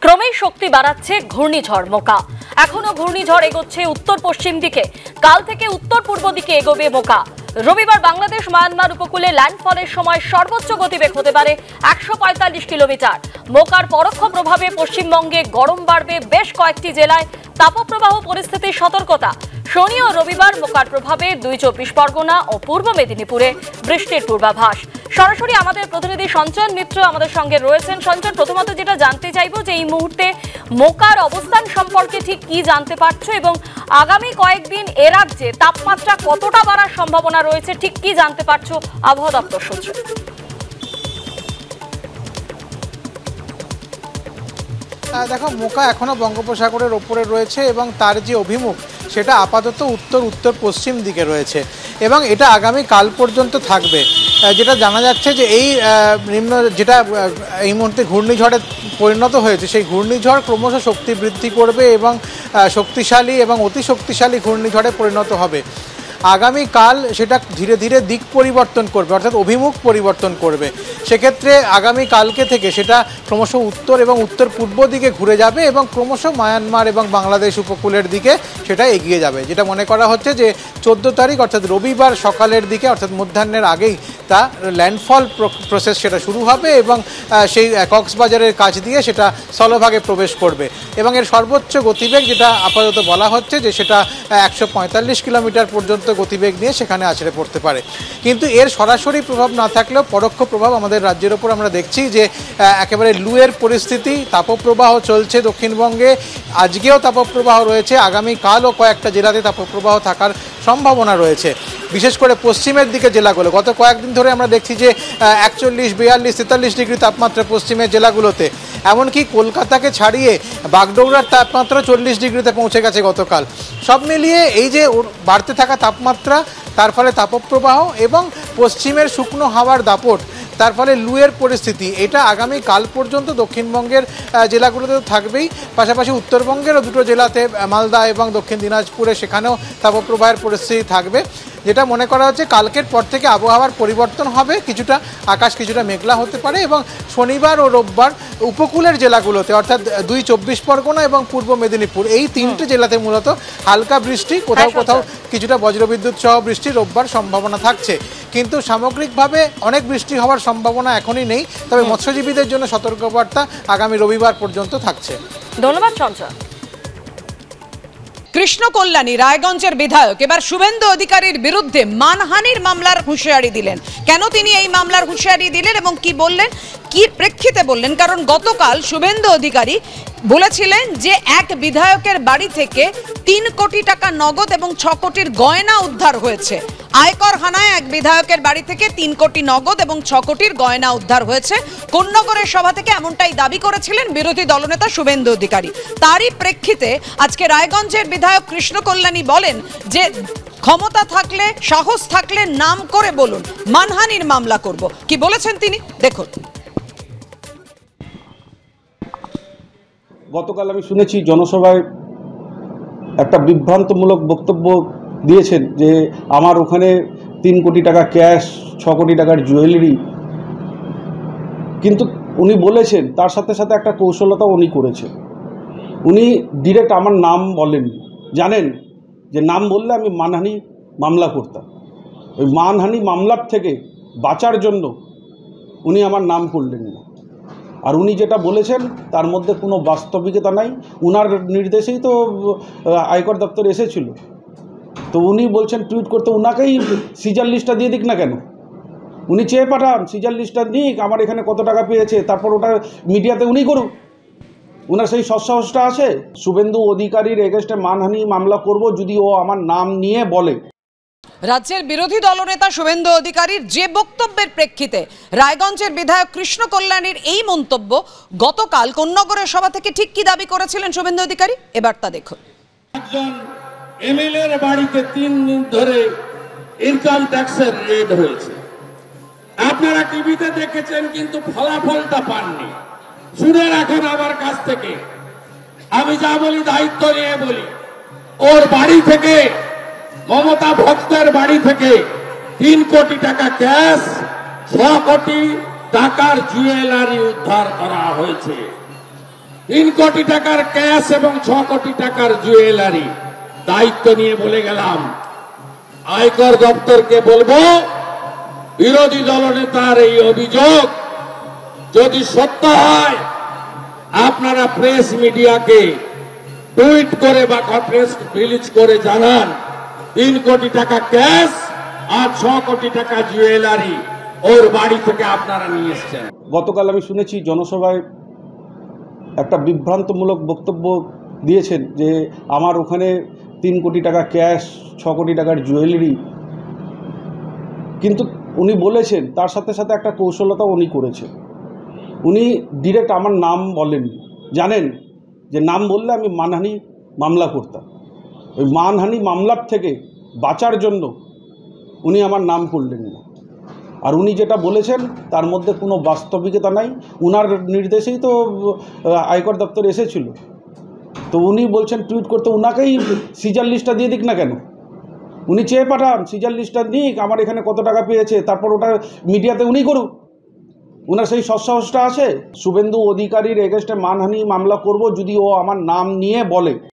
ক্রমেই শক্তি বাড়াচ্ছে ঘূর্ণিঝড় মোকা। এখনো ঘূর্ণিঝড় এগোচ্ছে উত্তর পশ্চিম দিকে, কাল থেকে উত্তর পূর্ব দিকে এগোবে মোকা। রবিবার বাংলাদেশ মায়ানমার উপকূলে ল্যান্ডফলের সময় সর্বোচ্চ গতিবেগ হতে পারে 145 কিলোমিটার। মোকার পরোক্ষ প্রভাবে পশ্চিমবঙ্গে গরম বাড়বে, বেশ কয়েকটি জেলায় তাপপ্রবাহ পরিস্থিতির সতর্কতা। শনি ও রবিবার মোকার প্রভাবে 24 পরগনা ও পূর্ব মেদিনীপুরে বৃষ্টির পূর্বাভাস। সরাসরি আমাদের প্রতিনিধি সঞ্চয়ন মিত্র আমাদের সঙ্গে রয়েছেন। সঞ্চয়ন, প্রথমত যেটা জানতে চাইবো যে এই মুহূর্তে মোকার অবস্থান সম্পর্কে ঠিক কি জানতে পারছো এবং আগামী কয়েকদিন এ রাজ্যে তাপমাত্রা কতটা বাড়ার সম্ভাবনা রয়েছে, ঠিক কি জানতে পারছো আবহাওয়া দপ্তর সূত্রে? দেখো, মোকা এখনো বঙ্গোপসাগরের ওপরে রয়েছে এবং তার যে অভিমুখ সেটা আপাতত উত্তর পশ্চিম দিকে রয়েছে এবং এটা আগামী কাল পর্যন্ত থাকবে। যেটা জানা যাচ্ছে যে এই নিম্ন যেটা এই মুহূর্তে ঘূর্ণিঝড়ে পরিণত হয়েছে, সেই ঘূর্ণিঝড় ক্রমশ শক্তি বৃদ্ধি করবে এবং শক্তিশালী এবং অতি শক্তিশালী ঘূর্ণিঝড়ে পরিণত হবে। আগামীকাল সেটা ধীরে ধীরে দিক পরিবর্তন করবে, অর্থাৎ অভিমুখ পরিবর্তন করবে। সেক্ষেত্রে আগামীকালকে থেকে সেটা ক্রমশ উত্তর এবং উত্তর পূর্ব দিকে ঘুরে যাবে এবং ক্রমশ মায়ানমার এবং বাংলাদেশ উপকূলের দিকে সেটা এগিয়ে যাবে। যেটা মনে করা হচ্ছে যে 14 তারিখ অর্থাৎ রবিবার সকালের দিকে, অর্থাৎ মধ্যাহ্নের আগেই তা ল্যান্ডফল প্রসেস সেটা শুরু হবে এবং সেই কক্সবাজারের কাছ দিয়ে সেটা স্থলভাগে প্রবেশ করবে এবং এর সর্বোচ্চ গতিবেগ যেটা আপাতত বলা হচ্ছে যে সেটা 145 কিলোমিটার পর্যন্ত গতিবেগ নিয়ে সেখানে আছড়ে পড়তে পারে। কিন্তু এর সরাসরি প্রভাব না থাকলেও পরোক্ষ প্রভাব আমাদের রাজ্যের ওপর আমরা দেখছি যে একেবারে লুয়ের পরিস্থিতি, তাপপ্রবাহ চলছে দক্ষিণবঙ্গে। আজকেও তাপপ্রবাহ রয়েছে, আগামীকালও কয়েকটা জেলাতে তাপপ্রবাহ থাকার সম্ভাবনা রয়েছে। বিশেষ করে পশ্চিমের দিকে জেলাগুলো, গত কয়েকদিন ধরে আমরা দেখছি যে 41, 42, 43 ডিগ্রি তাপমাত্রা পশ্চিমের জেলাগুলোতে। এমনকি কলকাতাকে ছাড়িয়ে বাগডোগরার তাপমাত্রা 40 ডিগ্রিতে পৌঁছে গেছে গতকাল। সব মিলিয়ে এই যে বাড়তে থাকা তাপমাত্রা, তার ফলে তাপপ্রবাহ এবং পশ্চিমের শুকনো হাওয়ার দাপট, তার ফলে লুয়ের পরিস্থিতি, এটা আগামী কাল পর্যন্ত দক্ষিণবঙ্গের জেলাগুলোতে থাকবেই। পাশাপাশি উত্তরবঙ্গেরও দুটো জেলাতে, মালদা এবং দক্ষিণ দিনাজপুরে, সেখানেও তাপপ্রবাহের পরিস্থিতি থাকবে। যেটা মনে করা হচ্ছে কালকের পর থেকে আবহাওয়ার পরিবর্তন হবে, কিছুটা আকাশ কিছুটা মেঘলা হতে পারে এবং শনিবার ও রোববার উপকূলের জেলাগুলোতে অর্থাৎ 24 পরগনা এবং পূর্ব মেদিনীপুর, এই তিনটে জেলাতে মূলত হালকা বৃষ্টি, কোথাও কোথাও কিছুটা বজ্রবিদ্যুৎ সহ বৃষ্টি রোববার সম্ভাবনা থাকছে। কিন্তু সামগ্রিকভাবে অনেক বৃষ্টি হওয়ার সম্ভাবনা এখনই নেই, তবে মৎস্যজীবীদের জন্য সতর্কবার্তা আগামী রবিবার পর্যন্ত থাকছে। ধন্যবাদ সঞ্চয়। কৃষ্ণ কল্যাণী রায়গঞ্জের বিধায়ক এবার শুভেন্দু অধিকারীর বিরুদ্ধে মানহানির মামলার হুঁশিয়ারি দিলেন। কেন তিনি এই মামলার হুঁশিয়ারি দিলেন এবং কি বললেন, কি প্রেক্ষিতে বললেন? কারণ গতকাল শুভেন্দু অধিকারী বলেছিলেন যে এক বিধায়কের বাড়ি থেকে 3 কোটি টাকা নগদ এবং 6 কোটির গয়না উদ্ধার হয়েছে। আয়কর হানায় এক বিধায়কের বাড়ি থেকে 3 কোটি নগদ এবং 6 কোটির গয়না উদ্ধার হয়েছে। কোন্নগরের সভা থেকে এমনটাই দাবি করেছিলেন বিরোধী দলনেতা শুভেন্দু অধিকারী। তারই প্রেক্ষিতে আজকে রায়গঞ্জের বিধায়ক কৃষ্ণ কল্যাণী বলেন যে ক্ষমতা থাকলে, সাহস থাকলে নাম করে বলুন, মানহানির মামলা করব। কি বলেছেন তিনি দেখুন। গতকাল আমি শুনেছি জনসভায় একটা বিভ্রান্তমূলক বক্তব্য দিয়েছেন যে আমার ওখানে 3 কোটি টাকা ক্যাশ, 6 কোটি টাকার জুয়েলারি, কিন্তু উনি বলেছেন তার সাথে সাথে একটা কৌশলতা উনি করেছেন। উনি ডিরেক্ট আমার নাম বলেন, জানেন যে নাম বললে আমি মানহানি মামলা করতাম। ওই মানহানি মামলার থেকে বাঁচার জন্য উনি আমার নাম করলেন না। আর উনি যেটা বলেছেন তার মধ্যে কোনো বাস্তবিকতা নাই। উনার নির্দেশেই তো আয়কর দপ্তর এসেছিল, তো উনি বলছেন টুইট করতে, উনাকেই সিজার লিস্টটা দিয়ে দিক না কেন, উনি চেয়ে পাঠান, সিজার লিস্টটা নিক, আমার এখানে কত টাকা পেয়েছে, তারপর ওটা মিডিয়াতে উনি করুন। ওনার সেই সৎসাহসটা আছে। শুভেন্দু অধিকারীর এগেস্টে মানহানি মামলা করব যদি ও আমার নাম নিয়ে বলে। রাজ্যের বিরোধী দলনেতা শুভেন্দু অধিকারীর যে বক্তব্যের প্রেক্ষিতে রায়গঞ্জের বিধায়ক কৃষ্ণ কল্যাণীর এই মন্তব্য, গতকাল কোন্নগরের সভা থেকে ঠিক কি দাবি করেছিলেন শুভেন্দু অধিকারী, এবার তা দেখুন। একজন এমএলএর বাড়িতে 3 দিন ধরে ইনকাম ট্যাক্সের রেড হয়েছে, আপনারা টিভিতে দেখেছেন, কিন্তু ফলাফলটা পাননি। শুনে রাখুন আমার কাছ থেকে, আমি যা বলি দায়িত্ব নিয়ে বলি। ওর বাড়ি থেকে, মমতা ভক্তের বাড়ি থেকে 3 কোটি টাকা ক্যাশ, 6 কোটি টাকার জুয়েলারি উদ্ধার করা হয়েছে। 3 কোটি টাকার ক্যাশ এবং 6 কোটি টাকার জুয়েলারি দায়িত্ব নিয়ে বলে গেলাম। আয়কর দপ্তরকে বলবো, বিরোধী দলনেতার এই অভিযোগ যদি সত্য হয়, আপনারা প্রেস মিডিয়াকে টুইট করে বা প্রেস রিলিজ করে জানান 3 কোটি টাকা ক্যাশ আর 6 কোটি টাকা জুয়েলারি ওর বাড়ি থেকে আপনারা নিয়ে এসেছেন। গতকাল আমি শুনেছি জনসভায় একটা বিভ্রান্তমূলক বক্তব্য দিয়েছেন যে আমার ওখানে 3 কোটি টাকা ক্যাশ, 6 কোটি টাকার জুয়েলারি, কিন্তু উনি বলেছেন তার সাথে সাথে একটা কৌশলতা উনি করেছেন। উনি ডিরেক্ট আমার নাম বলেন, জানেন যে নাম বললে আমি মানহানি মামলা করতাম। ওই মানহানি মামলার থেকে বাঁচার জন্য উনি আমার নাম করলেন না। আর উনি যেটা বলেছেন তার মধ্যে কোনো বাস্তবিকতা নাই। উনার নির্দেশেই তো আয়কর দপ্তর এসেছিল, তো উনি বলছেন টুইট করতে, উনাকেই সিজার লিস্টটা দিয়ে দিক না কেন? উনি চেয়ে পাঠান, সিজার লিস্টটা নিক, আমার এখানে কত টাকা পেয়েছে, তারপর ওটা মিডিয়াতে উনি করুক। ওনার সেই সৎসাহসটা আছে? শুভেন্দু অধিকারীর এগেনস্টে মানহানি মামলা করব যদি ও আমার নাম নিয়ে বলে।